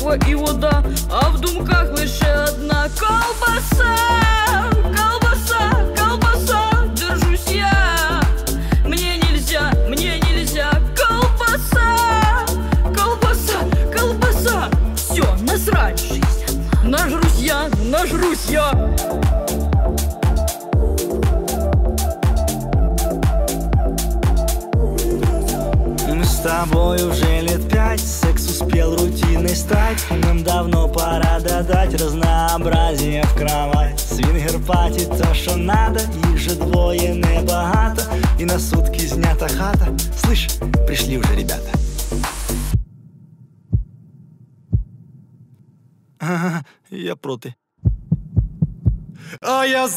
морква і вода, а в думках лише одна ковбаса. Колбаса, колбаса, держусь я. Мне нельзя, колбаса. Колбаса, колбаса. Все, насрать жизнь. Нажрусь я, нажрусь я. Мы с тобой уже лет 5, секс успел рутиной стать. Нам давно пора додать разнообразие в кровать. Свингер-пати то, що надо, їх же двоє небагато. І на сутки знята хата. Слышь, пришли уже ребята. Ага, я проти. А я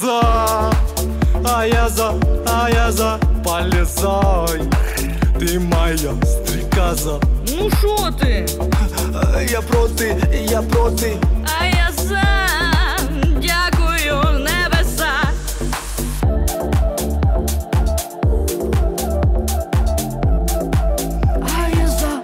за, полезай. Ти моя стрекоза. Ну шо ти? Я проти. А я за, дякую небеса. А я за.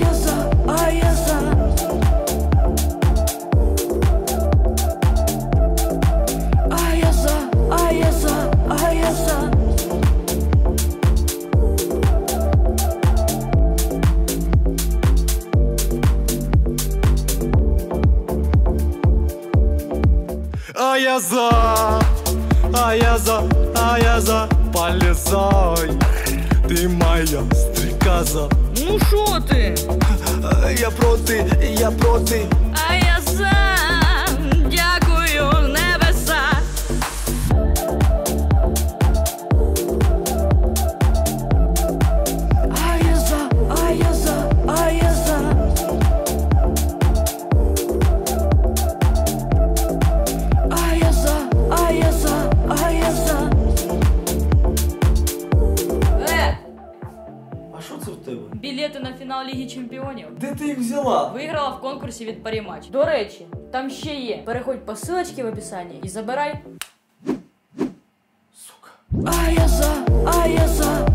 А я за, полезай. Ти моя стрекоза. Ну шо ти? Я проти. А я за, дякую небеса. А я за. А що це в тебе? Білети на фінал Ліги Чемпіонів. Де ти їх взяла? Виграла в конкурсі від Паріматч. До речі, там ще є. Переходь по ссылочці в описанні і забирай. Сука. А я за.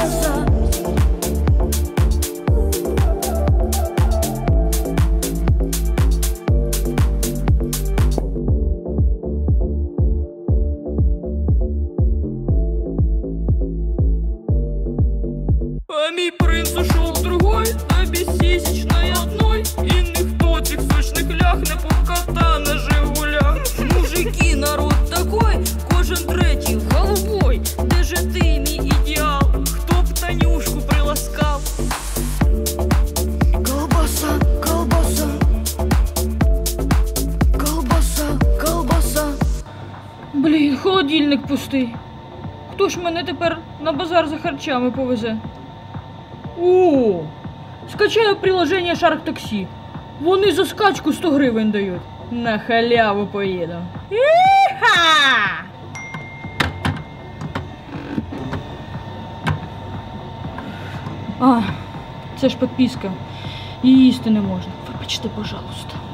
А мій принц ушел к другой, а бессисечной одной. И никто цих сочных ляг не поката на Жигулях. Мужики, народ такой, кожен третій в голубой. Де же ти, мій ідеал? Хто б Танюшку приласкав? Колбаса. Блін, холодильник пустий. Хто ж мене тепер на базар за харчами повезе? О, скачаю приложення Shark Taxi. Вони за скачку 100 гривень дають. На халяву поїду. Іха! А, це ж підписка. Її їсти не можна. Вибачте, пожалуйста.